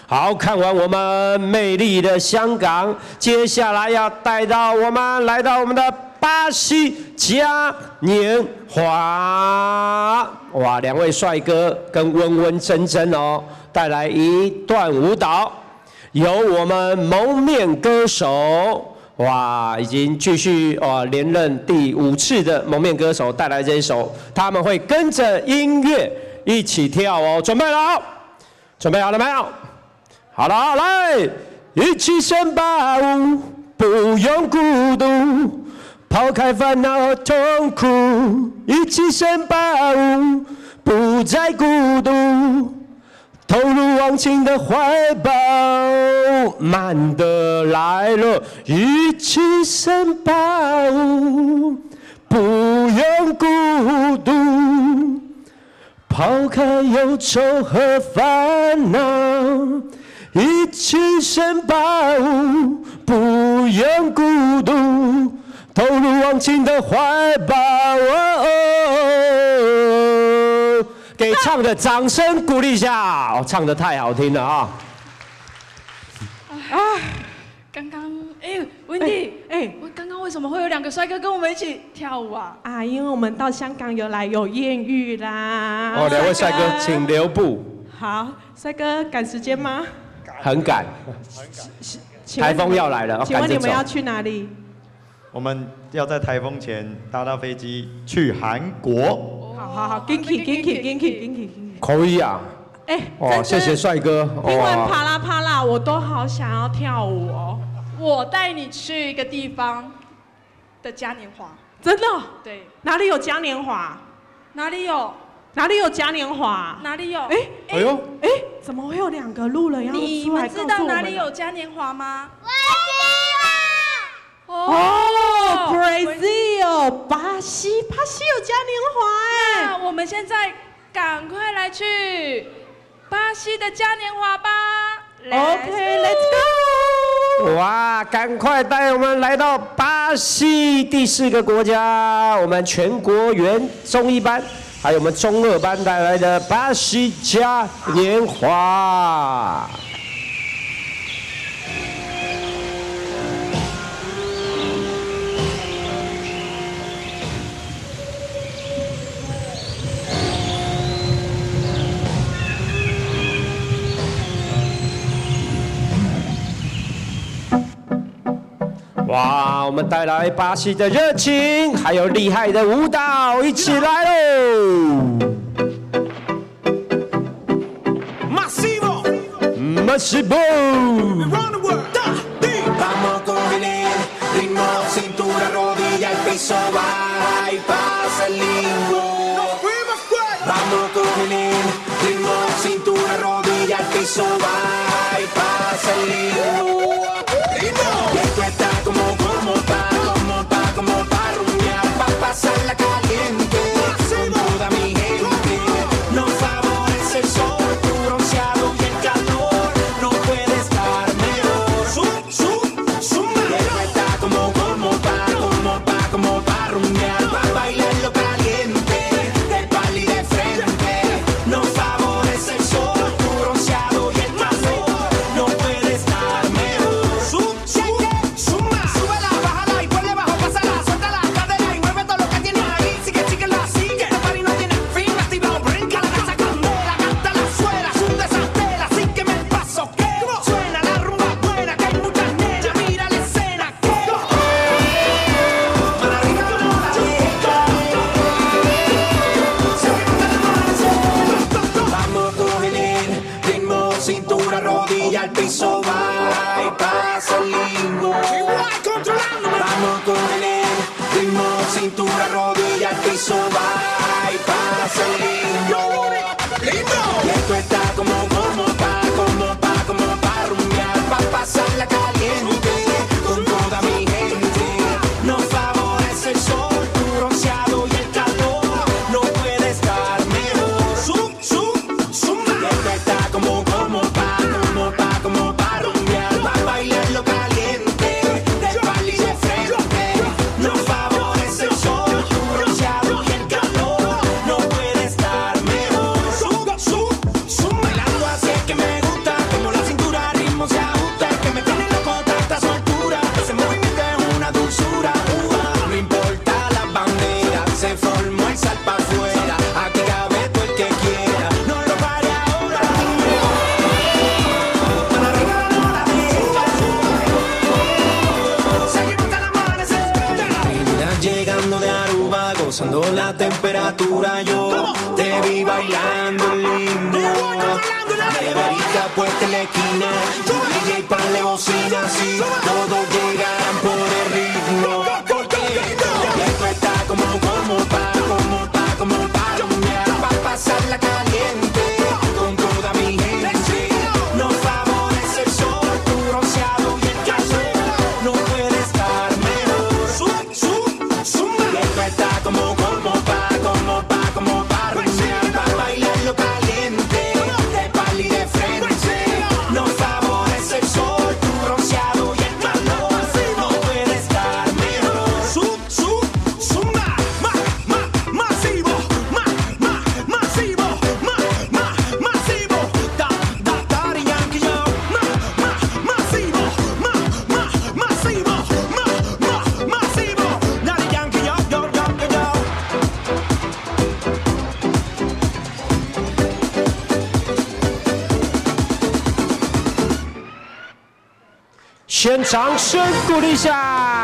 好，看完我们美丽的香港，接下来要带到我们来到我们的巴西嘉年华。哇，两位帅哥跟温温真真哦，带来一段舞蹈，由我们蒙面歌手。哇，已经继续连任第5次的蒙面歌手带来这一首，他们会跟着音乐一起跳哦，准备了？准备好了没有？好了，来，一起声吧舞，不用孤独，抛开烦恼和痛苦，一起声吧舞，不再孤独，投入忘情的怀抱，慢的来了，一起声吧舞，不用孤独，抛开忧愁和烦恼，一起声吧舞，不用孤独，投入忘情的怀抱。给唱的掌声鼓励一下，哦，唱的太好听了啊！ 刚刚温蒂，我刚刚为什么会有2个帅哥跟我们一起跳舞啊？ 因为我们到香港有艳遇啦。 哦，2位帅哥，请留步。 好，帅哥赶时间吗？ 很赶。台风要来了， 请问你们要去哪里？ 我们要在台风前搭到飞机去韩国。 好，紧去。 可以啊。谢谢帅哥。 听完啪啦啪啦，我都好想要跳舞哦。 我带你去一个地方的嘉年华。 真的？ 对。 哪里有嘉年华？ 哪里有？ 哪里有嘉年华？ 哪里有？ 哎呦， 怎么会有2个路人要出来？ 你们知道哪里有嘉年华吗？ Brazil， 巴西有嘉年华那我们现在赶快来去巴西的嘉年华吧。 OK，Let's go！ 哇，赶快带我们来到巴西第4个国家，我们全国原中1班，还有我们中2班带来的巴西嘉年华。哇，我们带来巴西的热情，还有厉害的舞蹈，一起来喽 ！Masivo， Vamos con el ritmo, cintura, rodilla, el piso va y pasa el limbo. Vamos con el ritmo, cintura, rodilla, el piso va y pasa el limbo. Y esto está como pa rumbear, pa pasarla caliente con toda mi gente. Nos favorece el sol, tu bronceado y el calor, no puede estar mejor. Y esto está como pa rumbear, pa bailarlo caliente, del pali de frente. Nos favorece el sol, tu bronceado y el calor, no puede estar mejor. Súbela, bájala y ponle bajo, pásala, suelta la cadera y mueve todo lo que tienes ahí. Sigue, la sigue. Este party no tiene fin, activado, brinca la casa candela, canta la suela, sube esa tela, sígueme el paso que suena la rumba buena, que hay muchas nenas, mira la escena que vamos con el ritmo, cintura, rodilla, al piso va y pasa el limbo. Vamos con el ritmo, cintura, rodilla, al piso va y pasa el limbo. Y esto está como pa rumbear, pa pasarla caliente con toda mi gente. Nos favorece el sol, tu bronceado y el calor, no puede estar mejor. Y esto está como pa rumbear, pa bailarlo caliente, del pali de frente. Nos favorece el sol, tu bronceado y el calor, no puede estar mejor. la temperatura. Yo te vi bailando lindo. Neverita puesta en la esquina, DJ ponle bocina, así todos llegarán por el ritmo. Porque esto está como pa' rumbear, pa' pasarla caliente con toda mi gente. Nos favorece el sol, tu bronceado y el calor, no puede estar mejor. Esto está como pa' rumbear, pa' bailarlo caliente, de pal y de frente. Nos favorece el sol, tu bronceado y el calor, no puede estar mejor. Masivo, masivo, Daddy Yankee, yo. Masivo, masivo, Daddy Yankee, yo. 先掌声鼓励一下。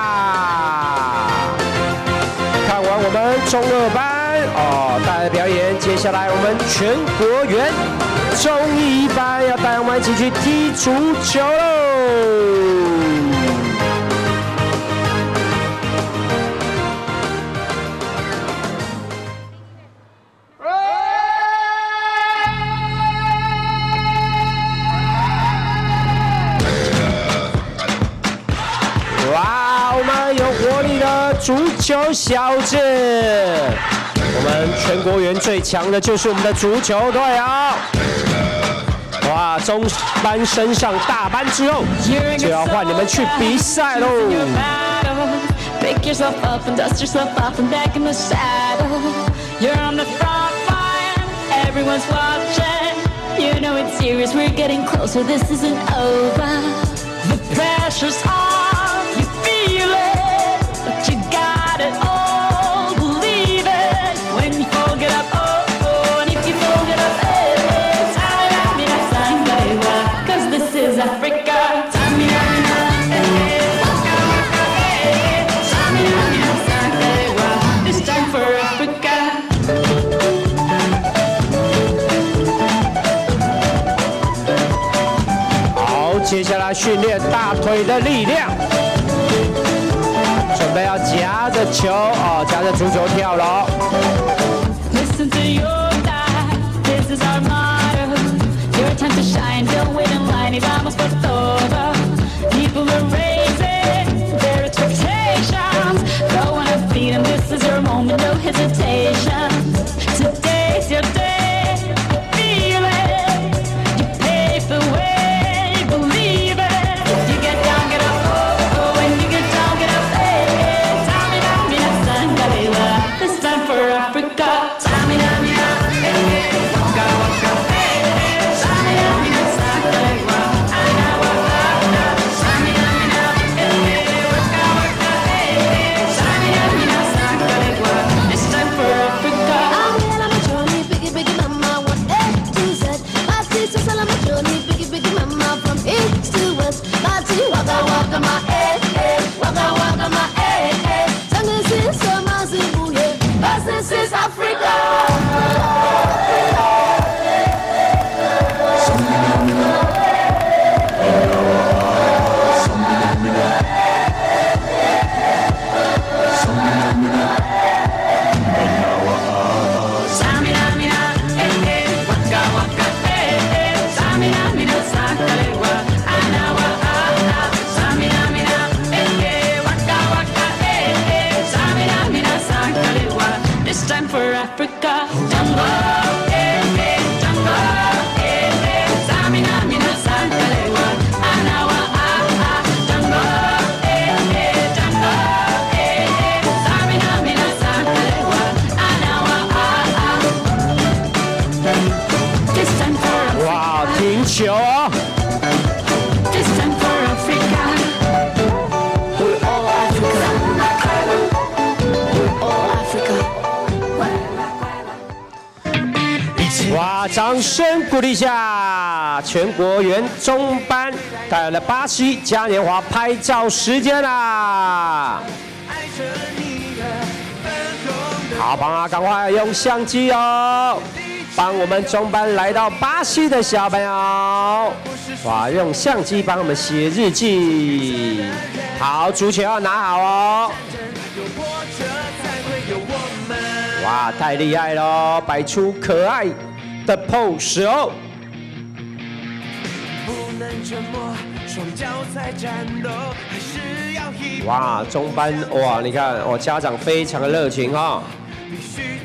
看完我们中二班带来表演，接下来我们全国园中一班要带我们一起去踢足球喽。哇，我们有活力的足球小子，我们全国园最强的就是我们的足球队啊！哇，中班升上大班之后，就要换你们去比赛喽。Pick yourself up and dust yourself off and back in the saddle. You're on the front line, everyone's watching. You know it's serious, we're getting closer, this isn't over. The pressure's on, you feel it, but you got it all, believe it. When you fold it up, oh, and if you fold it up, cause this is Africa. This time for Africa. 好，接下来训练大腿的力量，准备要夹着球夹着足球跳了。Listen to your life, this is our motto. Your time to shine, don't wait in line, y vamos por todo. People are raising their expectations. Go on and feed them, this is your moment, no hesitation. Today's your day, feel it. You pave the way, believe it. You get down, get up, oh, when you get down, get up, hey. Tamina, mina, sangalewa, this time for Africa. Tamina, mina, hey, waka, waka, hey, hey. Tamina, mina, sangalewa, anawa, ana. Tamina, mina, hey, waka, waka, hey, hey. Tamina, mina, sangalewa, this time for Africa. I'm a Johnny, biggie, biggie mama, one A to Z. My sister's I'm a Johnny, biggie, biggie mama, from east to west. Party, waka, waka, my waka, waka, my This is so Mazibu, yeah. This is Africa. This time for Africa. Tango, tango, Samina, mina, sangalewa, anawa, tango, tango, Samina, mina, sangalewa, anawa, This time for Africa. 哇，停球哦！ This time for Africa. We're all Africa. We're all Africa. 哇！掌声鼓励一下全国园中班带来了巴西嘉年华拍照时间啦！爱着你的粉红的好棒啊！赶快用相机哦，帮我们中班来到巴西的小朋友，哇，用相机帮我们写日记。好，足球要拿好哦。哇，太厉害了，摆出可爱的 pose 哦。哇，中班哇，你看，家长非常的热情哈、哦。